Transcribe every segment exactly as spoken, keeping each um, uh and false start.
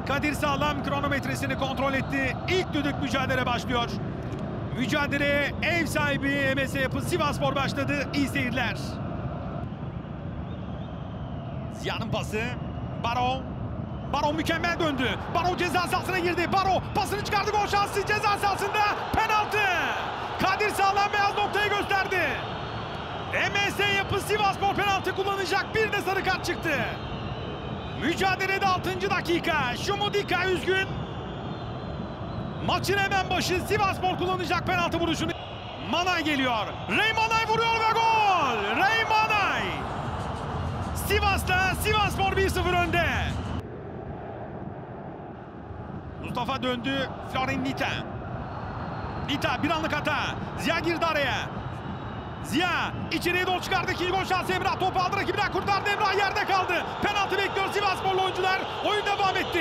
Kadir Sağlam kronometresini kontrol etti. İlk düdük mücadele başlıyor. Mücadeleye ev sahibi M S Yapı Sivasspor başladı. İyi seyirler. Ziya'nın pası. Baro. Baro mükemmel döndü. Baro ceza sahasına girdi. Baro pasını çıkardı. Gol şansı ceza sahasında. Penaltı. Kadir Sağlam beyaz noktayı gösterdi. M S Yapı Sivasspor penaltı kullanacak. Bir de sarı kart çıktı. Mücadelede altıncı dakika. Şumudika üzgün. Maçın hemen başı Sivasspor kullanacak penaltı vuruşunu. Manay geliyor. Rey Manay vuruyor ve gol. Rey Manay. Sivas'ta Sivasspor bir sıfır önde. Mustafa döndü. Florin Nita. Nita bir anlık hata. Ziya girdi araya. Ziya içeriye doğru çıkardı ki gol şansı. Emrah topu aldı, rakibinden kurtardı. Emrah yerde kaldı. Penaltı bekliyor Sivassporlu oyuncular. Oyun devam etti.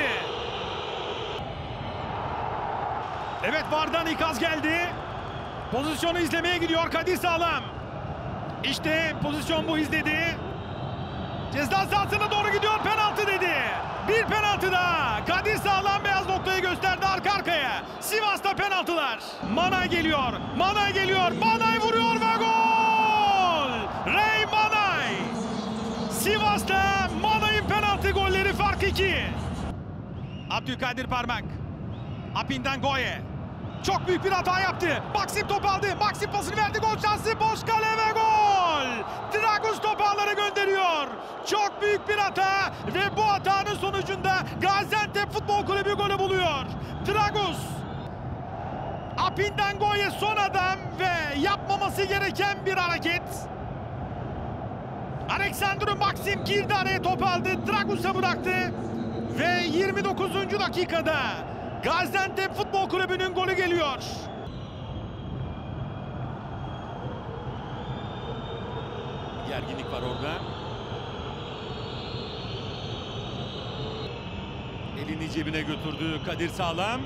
Evet, VAR'dan ikaz geldi. Pozisyonu izlemeye gidiyor Kadir Sağlam. İşte pozisyon bu, izledi. Ceza sahasına doğru gidiyor, penaltı dedi. Bir penaltı daha. Kadir Sağlam beyaz noktayı gösterdi arka arkaya. Sivas'ta penaltılar. Manay geliyor. Manay geliyor. Manay vuruyor ve gol! Rey Manay. Sivas'ta Manay'ın penaltı golleri, fark iki. Abdülkadir Parmak. Apin'den Goye. Çok büyük bir hata yaptı. Maxim top aldı. Maxim pasını verdi. Gol şansı. Boş kale ve gol. Dragus topu ağlara gönderiyor. Çok büyük bir hata ve bu hatanın sonucunda Gaziantep Futbol Kulübü golü buluyor. Dragus. Apin'den Goye son adam ve yapmaması gereken bir hareket. Alexandru Maxim girdi araya, top aldı. Dragus'a bıraktı ve yirmi dokuzuncu dakikada Gaziantep Futbol Kulübü'nün golü geliyor. Gerginlik var orada. Elini cebine götürdü Kadir Sağlam.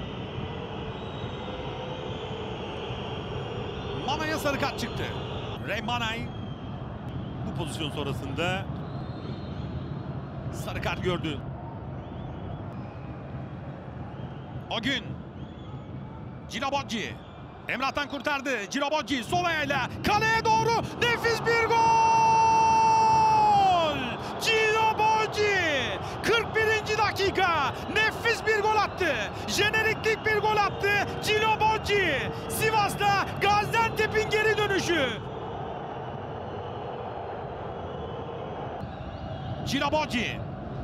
Manay'a sarı kart çıktı. Rey Manay bu pozisyon sonrasında sarı kart gördü. O gün Cilabocci Emrah'tan kurtardı. Cilabocci sol ayağıyla kaleye doğru nefis bir gol! Cilabocci kırk birinci dakika nefis bir gol attı. Jeneriklik bir gol attı Cilabocci. Sivas'ta Gaziantep'in geri dönüşü. Cilabocci.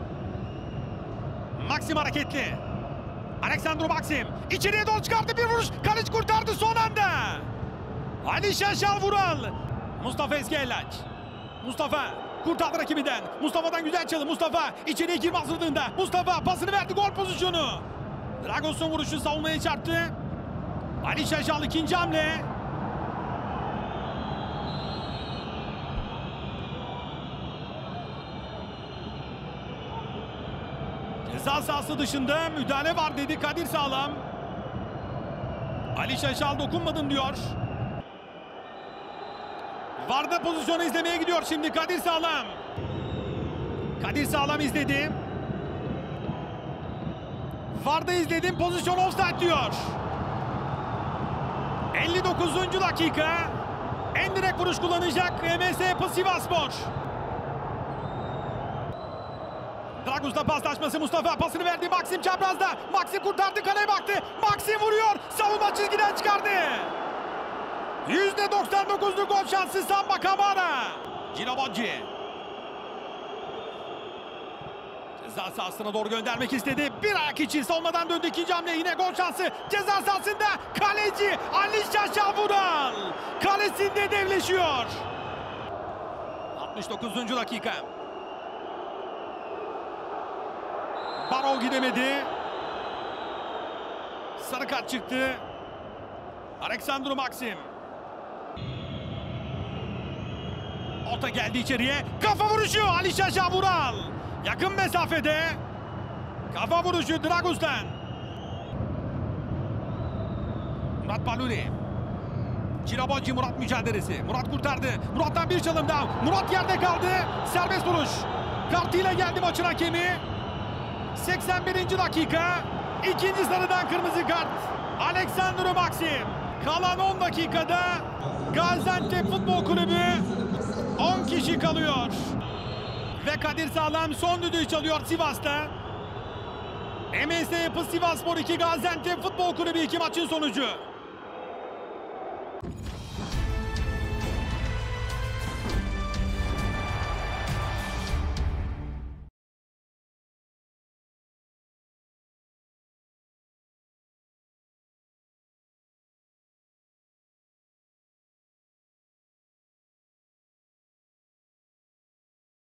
Maxim hareketli. Alexandru Maxim içeriye doğru çıkardı, bir vuruş, kaleci kurtardı son anda. Ali Şaşal Vural. Mustafa Eskellaç. Mustafa kurtardı rakibinden. Mustafa'dan güzel çalı. Mustafa içeriye girme hazırlığında. Mustafa pasını verdi, gol pozisyonu. Dragos'un vuruşu savunmaya çarptı. Ali Şaşal ikinci hamle. Ceza sahası dışında müdahale var dedi Kadir Sağlam. Ali Şaşal dokunmadım diyor. VAR'da pozisyonu izlemeye gidiyor şimdi Kadir Sağlam. Kadir Sağlam izledi. VAR'da izledim, pozisyon offside diyor. elli dokuzuncu dakika. En direkt vuruş kullanacak M S Yapı Sivasspor. Dragus'la paslaşması, Mustafa pasını verdi, Maxim çaprazda. Maxim kurtardı, kaleye baktı. Maxim vuruyor, savunma çizgiden çıkardı. yüzde doksan dokuzluk gol şansı Samba Kamara. Cilabocci. Ceza sahasına doğru göndermek istedi. Bir ayak içi savunmadan döndü, ikinci hamle, yine gol şansı. Ceza sahasında kaleci Ali Şaşal Vural kalesinde devleşiyor. altmış dokuzuncu dakika. Baro gidemedi. Sarı kart çıktı. Alexandru Maxim. Orta geldi içeriye. Kafa vuruşu Ali Şaşal Vural. Yakın mesafede. Kafa vuruşu Dragus'tan. Murat Baluri. Cilabocci Murat mücadelesi. Murat kurtardı. Murat'tan bir çalım daha. Murat yerde kaldı. Serbest vuruş. Kartıyla geldi maçın hakemi. seksen birinci dakika. İkinci sarıdan kırmızı kart. Alexandru Maxim. Kalan on dakikada Gaziantep Futbol Kulübü on kişi kalıyor. Ve Kadir Sağlam son düdüğü çalıyor Sivas'ta. M S Yapı Sivasspor iki, Gaziantep Futbol Kulübü iki maçın sonucu.